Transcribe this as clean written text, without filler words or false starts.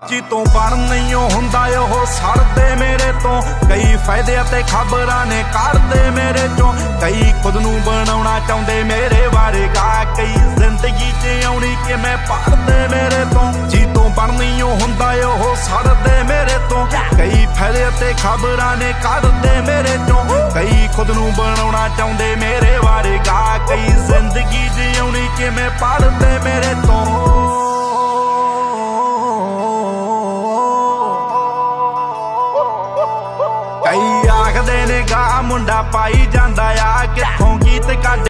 जी तो बन नहीं हुंदा ओह सड़दे मेरे तो कई फायदे ते खबरां ने करदे मेरे चों कई खुद नूं बनाउणा चाहुंदे मेरे बारे गा कई जिंदगी च आउणी कि मैं पढ़दे मेरे तो जी तो बन नहीं हुंदा ओह सड़दे मेरे तो कई फायदे ते खबरां ने करदे मेरे चों कई खुद नूं बनाउणा चाहुंदे मेरे बारे गा कई जिंदगी च आउणी कि मैं पढ़दे मेरे तो कई आखदे ने गा मुंडा पाई जांदा आ कित्थों गीत कढ